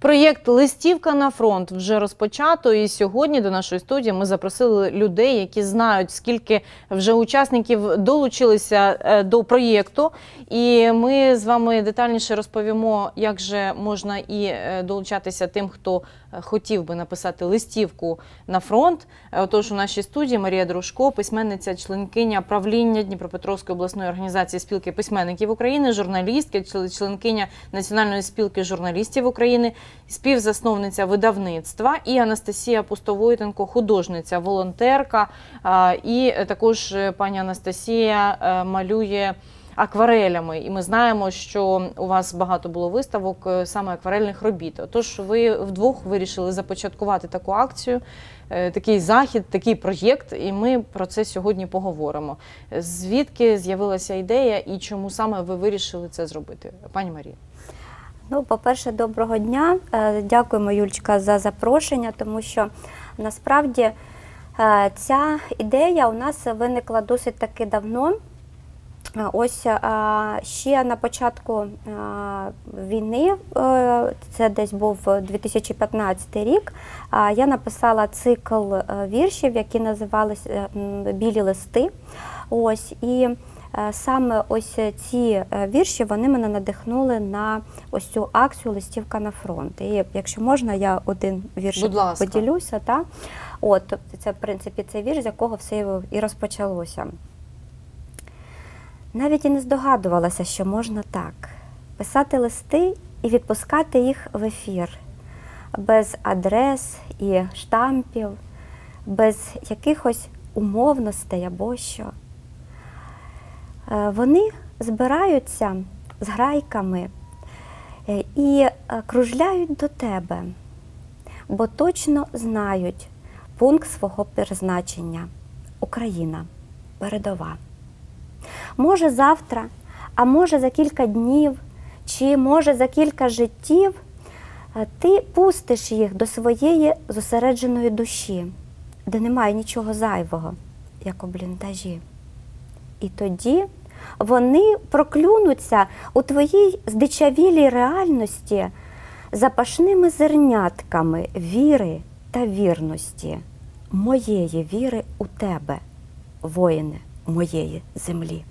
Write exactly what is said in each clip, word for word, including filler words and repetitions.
Проєкт «Листівка на фронт» вже розпочато, і сьогодні до нашої студії ми запросили людей, які знають, скільки вже учасників долучилися до проєкту. І ми з вами детальніше розповімо, як же можна і долучатися тим, хто хотів би написати листівку на фронт. Отож, у нашій студії Марія Дружко, письменниця, членкиня правління Дніпропетровської обласної організації спілки письменників України, журналістка, членкиня Національної спілки журналістів України, співзасновниця видавництва, і Анастасія Пустовойтенко, художниця, волонтерка. І також пані Анастасія малює акварелями. І ми знаємо, що у вас багато було виставок саме акварельних робіт. Тож ви вдвох вирішили започаткувати таку акцію, такий захід, такий проєкт, і ми про це сьогодні поговоримо. Звідки з'явилася ідея і чому саме ви вирішили це зробити? Пані Марія. Ну, по-перше, доброго дня. Дякуємо, Юлечка, за запрошення, тому що насправді ця ідея у нас виникла досить таки давно. Ось ще на початку війни, це десь був дві тисячі п'ятнадцятий рік, я написала цикл віршів, які називалися «Білі листи». Ось, і саме ось ці вірші, вони мене надихнули на ось цю акцію «Листівка на фронт». І якщо можна, я один вірш поділюся. Та? От, це, в принципі, цей вірш, з якого все і розпочалося. Навіть і не здогадувалася, що можна так. Писати листи і відпускати їх в ефір. Без адрес і штампів, без якихось умовностей або що. Вони збираються з грайками і кружляють до тебе, бо точно знають пункт свого призначення – Україна, передова. Може завтра, а може за кілька днів, чи може за кілька життів ти пустиш їх до своєї зосередженої душі, де немає нічого зайвого, як у бліндажі. І тоді вони проклюнуться у твоїй здичавілій реальності запашними зернятками віри та вірності, моєї віри у тебе, воїне моєї землі.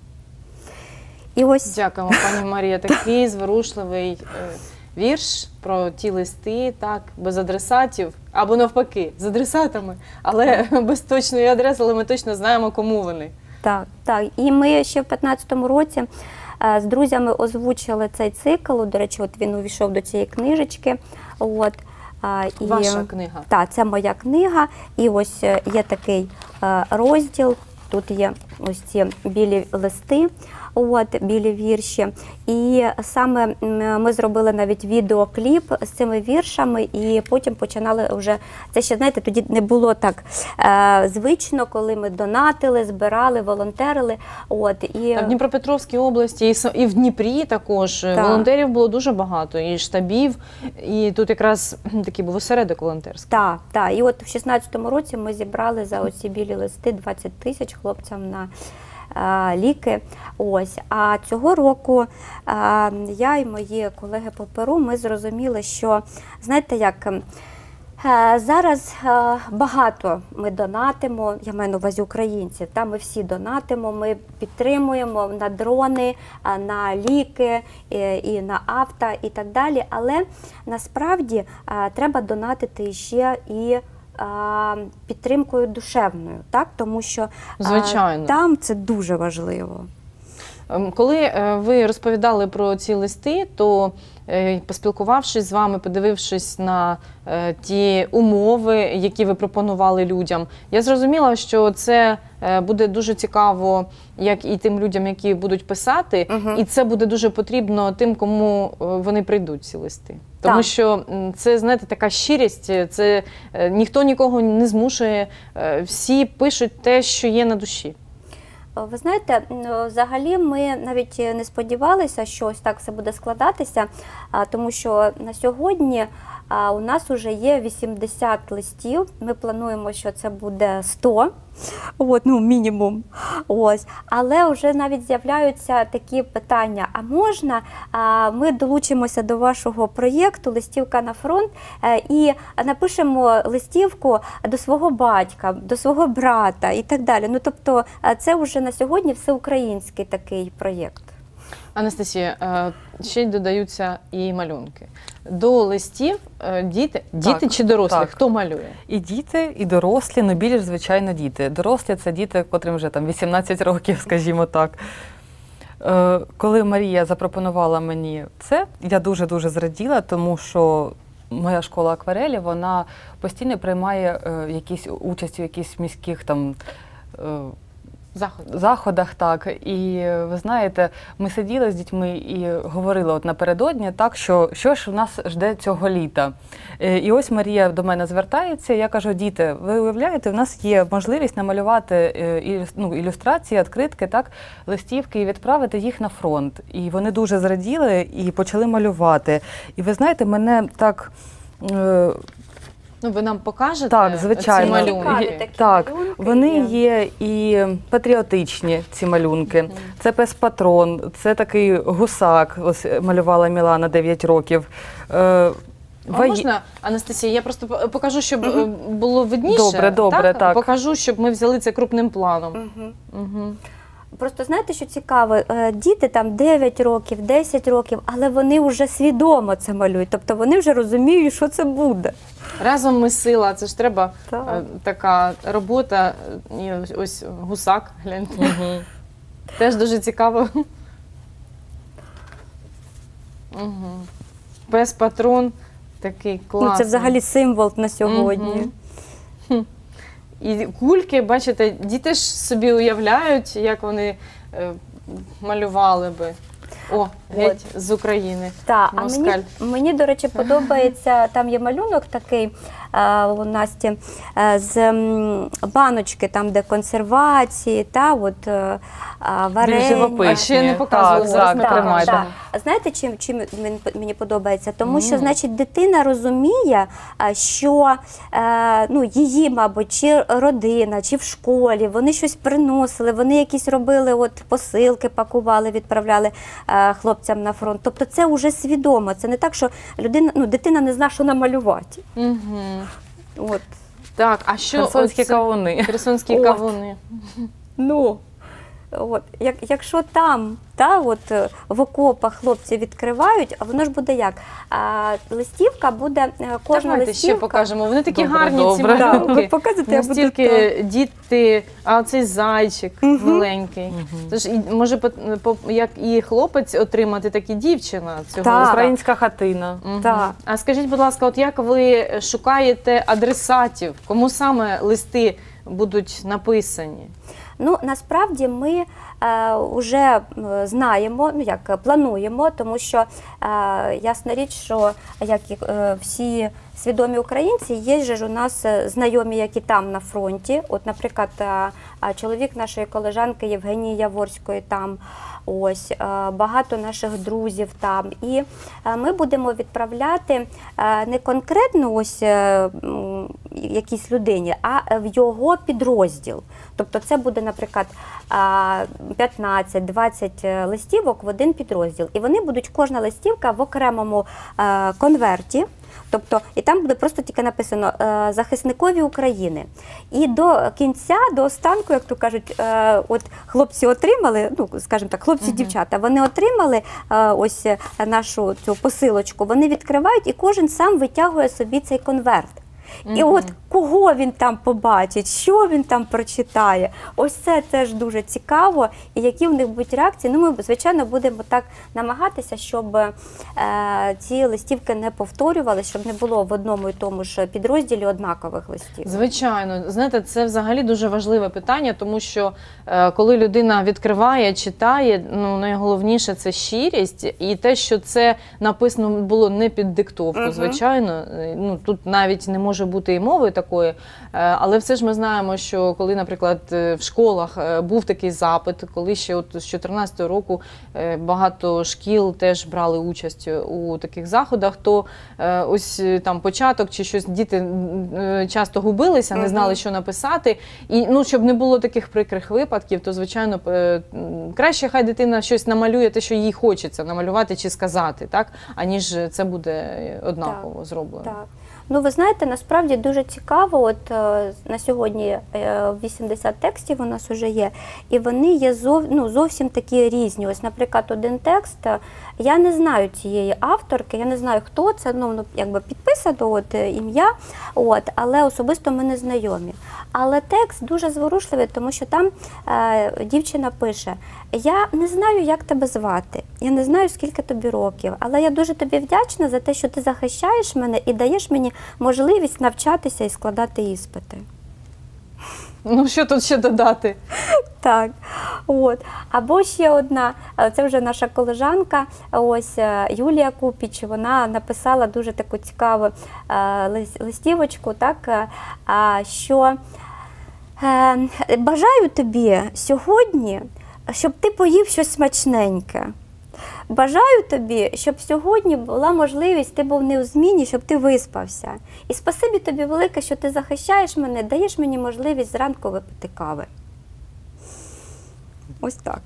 І ось... Дякуємо, пані Марія. Такий зворушливий вірш про ті листи, так, без адресатів, або навпаки, з адресатами, але без точної адреси, але ми точно знаємо, кому вони. Так, так. І ми ще в п'ятнадцятому році з друзями озвучили цей цикл. До речі, от він увійшов до цієї книжечки. От. І, Ваша книга. Так, це моя книга. І ось є такий розділ. Тут є ось ці білі листи, от, білі вірші. І саме ми зробили навіть відеокліп з цими віршами, і потім починали вже, це ще, знаєте, тоді не було так е, звично, коли ми донатили, збирали, волонтерили. От, і... В Дніпропетровській області і в Дніпрі також так. волонтерів було дуже багато, і штабів, і тут якраз такий був осередок волонтерський. Так, так. І от в шістнадцятому році ми зібрали за оці білі листи двадцять тисяч хлопцям на ліки. Ось. А цього року я і мої колеги по Перу, ми зрозуміли, що, знаєте, як зараз багато ми донатимо, я маю на увазі українців, та ми всі донатимо, ми підтримуємо на дрони, на ліки і на авто і так далі, але насправді треба донатити ще і підтримкою душевною, так? Тому що Звичайно. Там це дуже важливо. Коли ви розповідали про ці листи, то поспілкувавшись з вами, подивившись на ті умови, які ви пропонували людям, я зрозуміла, що це буде дуже цікаво як і тим людям, які будуть писати, угу. і це буде дуже потрібно тим, кому вони прийдуть, ці листи. Тому так. що це, знаєте, така щирість, це ніхто нікого не змушує, всі пишуть те, що є на душі. Ви знаєте, взагалі ми навіть не сподівалися, що ось так все буде складатися, тому що на сьогодні а у нас вже є вісімдесят листів. Ми плануємо, що це буде сто, от, ну, мінімум. Ось. Але вже навіть з'являються такі питання, а можна а, ми долучимося до вашого проєкту «Листівка на фронт» е, і напишемо листівку до свого батька, до свого брата і так далі. Ну, тобто е, це вже на сьогодні всеукраїнський такий проєкт. Анастасія, е, ще й додаються і малюнки. До листів е, діти, діти Так, чи дорослі? так. Хто малює? І діти, і дорослі, ну більш, звичайно, діти. Дорослі – це діти, котрим вже там вісімнадцять років, скажімо так. Е, Коли Марія запропонувала мені це, я дуже-дуже зраділа, тому що моя школа акварелі, вона постійно приймає е, якісь участь у якихось міських там е, Заход. заходах, так. І ви знаєте, ми сиділи з дітьми і говорили от напередодні, так, що що ж у нас жде цього літа. Е, І ось Марія до мене звертається, я кажу: діти, ви уявляєте, у нас є можливість намалювати е, ілю- ну, ілюстрації, відкритки, так, листівки і відправити їх на фронт. І вони дуже зраділи і почали малювати. І ви знаєте, мене так... е, Ну, ви нам покажете Так, звичайно. ці малюнки? Цікаві такі Так, малюнки вони є. є і патріотичні, ці малюнки. Це пес-патрон, це такий гусак, ось малювала Мілана дев'ять років. Е, А вої- можна, Анастасія, я просто по- покажу, щоб е, було видніше. Добре, добре, так. Покажу, щоб ми взяли це крупним планом. Мгм. Угу. Просто знаєте, що цікаво, Е, діти там дев'ять років, десять років, але вони вже свідомо це малюють, тобто вони вже розуміють, що це буде. Разом ми сила, це ж треба Так. е, така робота. І ось, ось гусак, гляньте. Мгм. Теж дуже цікаво. Угу. Пес-патрон такий класний. Ну, це взагалі символ на сьогодні. Мгм. Хм. І кульки, бачите, діти ж собі уявляють, як вони е, малювали би. О, геть з України. Так, а Москаль. мені, мені, до речі, подобається, там є малюнок такий е, у Насті е, з м, баночки, там, де консервації, та, от, е, а, варення. живописні. А ще не показували, Так, зараз так, ми Так, тримайте. покажемо. так. Знаєте, чим, чим мен- мені подобається? Тому що, Мгм. значить, дитина розуміє, а, що е, ну, її, мабуть, чи родина, чи в школі, вони щось приносили, вони якісь робили, от, посилки пакували, відправляли е, хлопцям на фронт. Тобто це вже свідомо. Це не так, що людина, ну, дитина не знає, що намалювати. Мгм. От. Так, а що Херсонські оце- кавуни. Херсонські От. кавуни. Ну, от, як, якщо там, та, от, е, в окопах хлопці відкривають, а воно ж буде як? А, листівка буде, е, кожна Давайте ще листівка. покажемо. Вони такі Добре, гарні, ці добре. Да, малюнки. ви показуєте, я буду Настільки діти, а цей зайчик Мгм. маленький. Мгм. Тож, і, може, по- по- як і хлопець отримати, так і дівчина цього Так. листа. Українська хатина. Мгм. Так. А скажіть, будь ласка, от як ви шукаєте адресатів? Кому саме листи будуть написані? Ну, насправді ми вже знаємо, ну як е, плануємо, тому що е, ясна річ, що як і е, всі свідомі українці, є же ж у нас е, знайомі, які там на фронті. От, наприклад, е, е, чоловік нашої колежанки Євгенії Яворської там, ось е, багато наших друзів там. І е, ми будемо відправляти е, не конкретно ось е, м, якійсь людині, а в його підрозділ. Тобто це буде, наприклад, п'ятнадцять-двадцять листівок в один підрозділ. І вони будуть, кожна листівка в окремому е, конверті. Тобто, і там буде просто тільки написано е, «Захисникові України». І до кінця, до останку, як то кажуть, е, от хлопці отримали, ну, скажімо так, хлопці-дівчата, вони отримали е, ось нашу цю посилочку, вони відкривають, і кожен сам витягує собі цей конверт. І Мгм. от кого він там побачить, що він там прочитає, ось це теж дуже цікаво, і які в них будуть реакції. Ну, ми, звичайно, будемо так намагатися, щоб е, ці листівки не повторювалися, щоб не було в одному і тому ж підрозділі однакових листів. Звичайно, знаєте, це взагалі дуже важливе питання, тому що е, коли людина відкриває, читає, ну найголовніше це щирість, і те, що це написано було не під диктовку, Мгм. звичайно, е, ну тут навіть не може бути і мови такої. Е, Але все ж ми знаємо, що коли, наприклад, е, в школах е, був такий запит, коли ще от з дві тисячі чотирнадцятого року е, багато шкіл теж брали участь у таких заходах, то е, ось е, там початок чи щось, діти е, часто губилися, не знали, що написати. І ну, щоб не було таких прикрих випадків, то, звичайно, е, краще хай дитина щось намалює те, що їй хочеться намалювати чи сказати, так, аніж це буде однаково Так, зроблено. Так. Ну, ви знаєте, насправді дуже цікаво, от е, на сьогодні е, вісімдесят текстів у нас вже є, і вони є зов, ну, зовсім такі різні. Ось, наприклад, один текст, е, я не знаю цієї авторки, я не знаю, хто це, ну, ну якби підписано, от, е, ім'я, от, але особисто ми не знайомі. Але текст дуже зворушливий, тому що там е, дівчина пише: я не знаю, як тебе звати, я не знаю, скільки тобі років, але я дуже тобі вдячна за те, що ти захищаєш мене і даєш мені можливість навчатися і складати іспити. Ну, що тут ще додати? Так, от. Або ще одна, це вже наша колежанка, ось Юлія Купіч, вона написала дуже таку цікаву листівочку, так, що бажаю тобі сьогодні, щоб ти поїв щось смачненьке. Бажаю тобі, щоб сьогодні була можливість, ти був не у зміні, щоб ти виспався. І спасибі тобі велике, що ти захищаєш мене, даєш мені можливість зранку випити кави. Ось так.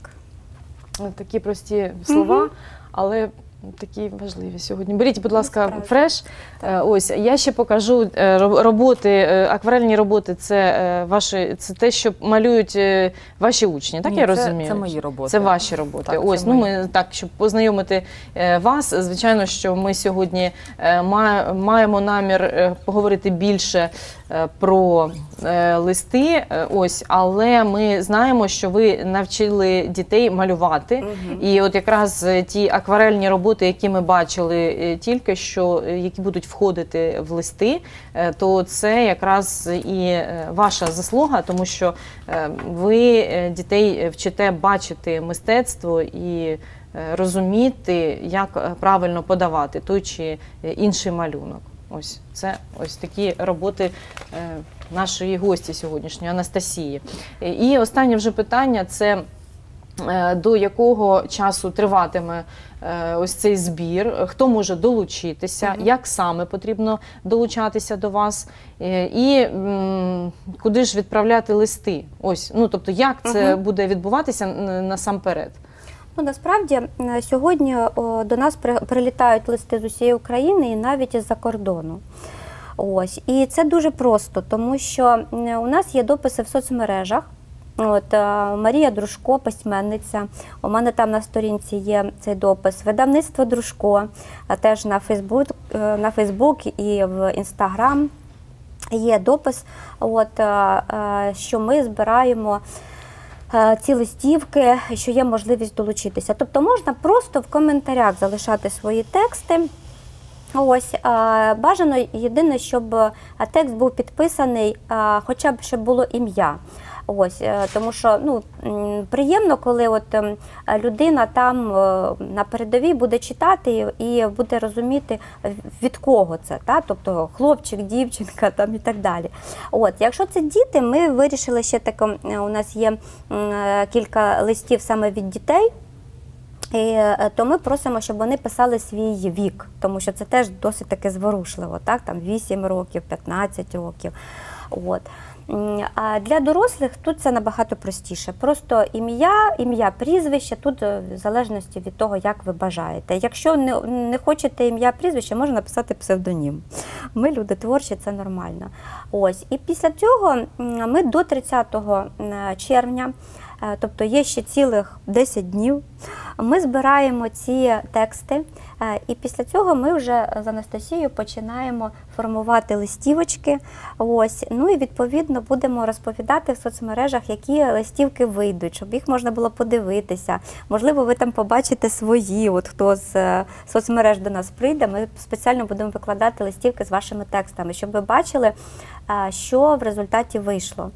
Такі прості слова, Угу. але такі важливі сьогодні. Беріть, будь ласка, Насправді. фреш. Е, Ось, я ще покажу е, роб- роботи, е, акварельні роботи, це, е, ваші, це те, що малюють е, ваші учні, так Ні, я це- розумію? це мої роботи. Це ваші роботи. Так, це Ось, ну мої. ми так, щоб познайомити е, вас, звичайно, що ми сьогодні е, ма- маємо намір е, поговорити більше е, про е, листи, е, ось, але ми знаємо, що ви навчили дітей малювати. Мгм. І от якраз е, ті акварельні роботи, які ми бачили е, тільки що, е, які будуть входити в листи, е, то це якраз і е, ваша заслуга, тому що е, ви е, дітей вчите бачити мистецтво і е, розуміти, як е, правильно подавати той чи е, інший малюнок. Ось це ось такі роботи е, нашої гості сьогоднішньої Анастасії. Е, І останнє вже питання – це е, до якого часу триватиме е, ось цей збір, хто може долучитися, Мгм. як саме потрібно долучатися до вас, е, і м, куди ж відправляти листи. Ось, ну тобто, як це Мгм. буде відбуватися н- насамперед. Ну, насправді, м, сьогодні о, до нас при- прилітають листи з усієї України і навіть із-за кордону. Ось. І це дуже просто, тому що м, у нас є дописи в соцмережах. От, е, Марія Дружко, письменниця, у мене там на сторінці є цей допис. Видавництво Дружко, а теж на Фейсбук, е, на Фейсбук і в Інстаграм є допис, от, е, е, що ми збираємо е, ці листівки, що є можливість долучитися. Тобто можна просто в коментарях залишати свої тексти. Ось, е, бажано єдине, щоб е, текст був підписаний, е, хоча б щоб було ім'я. Ось, е, тому що ну, м, приємно, коли от, ем, людина там е, на передовій буде читати і, і буде розуміти, від кого це, та? Тобто хлопчик, дівчинка там, і так далі. От, якщо це діти, ми вирішили ще таке, у нас є м, е, кілька листів саме від дітей. І, е, то ми просимо, щоб вони писали свій вік, тому що це теж досить таки зворушливо, так? Там вісім років, п'ятнадцять років. От. М, А для дорослих тут це набагато простіше. Просто ім'я, ім'я, прізвище, тут е, в залежності від того, як ви бажаєте. Якщо не, не хочете ім'я, прізвище, можна написати псевдонім. Ми люди творчі, це нормально. Ось. І після цього м, ми до тридцятого червня, е, тобто є ще цілих десять днів, ми збираємо ці тексти, е, і після цього ми вже з Анастасією починаємо формувати листівочки. Ось. Ну і відповідно будемо розповідати в соцмережах, які листівки вийдуть, щоб їх можна було подивитися. Можливо, ви там побачите свої, от хто з е, соцмереж до нас прийде, ми спеціально будемо викладати листівки з вашими текстами, щоб ви бачили, е, що в результаті вийшло.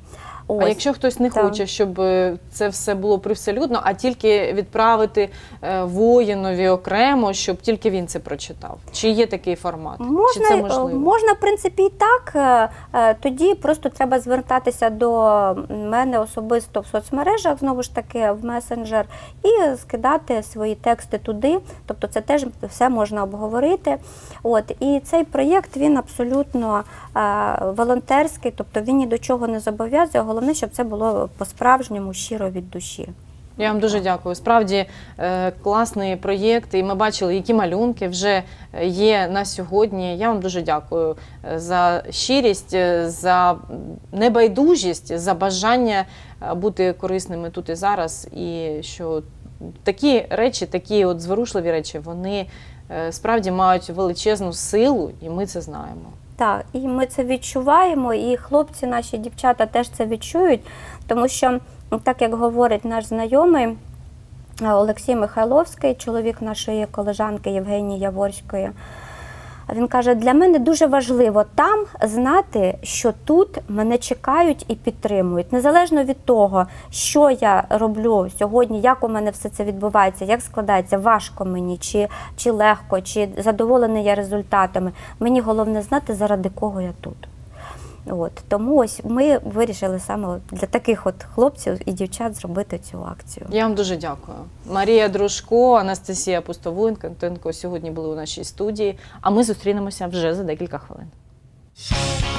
Ось. А якщо хтось не Так. хоче, щоб е, це все було привселюдно, а тільки відправити е, воїнові окремо, щоб тільки він це прочитав? Чи є такий формат? Чи Можна, це е, можливо? можна, в принципі, і так. Е, е, Тоді просто треба звертатися до мене особисто в соцмережах, знову ж таки, в месенджер, і скидати свої тексти туди. Тобто це теж все можна обговорити. От. І цей проєкт, він абсолютно е, волонтерський, тобто він ні до чого не зобов'язує. Головне, щоб це було по-справжньому, щиро від душі. Я вам дуже дякую. Справді е, класний проєкт, і ми бачили, які малюнки вже є на сьогодні. Я вам дуже дякую е, за щирість, е, за небайдужість, за бажання е, бути корисними тут і зараз. І що такі речі, такі от зворушливі речі, вони е, справді мають величезну силу, і ми це знаємо. Так, і ми це відчуваємо, і хлопці, наші дівчата теж це відчують, тому що, так як говорить наш знайомий Олексій Михайловський, чоловік нашої колежанки Євгенії Яворської, він каже, для мене дуже важливо там знати, що тут мене чекають і підтримують. Незалежно від того, що я роблю сьогодні, як у мене все це відбувається, як складається, важко мені, чи, чи легко, чи задоволений я результатами. Мені головне знати, заради кого я тут. От. Тому ось ми вирішили саме для таких от хлопців і дівчат зробити цю акцію. Я вам дуже дякую. Марія Дружко, Анастасія Пустовоєнко сьогодні були у нашій студії, а ми зустрінемося вже за декілька хвилин.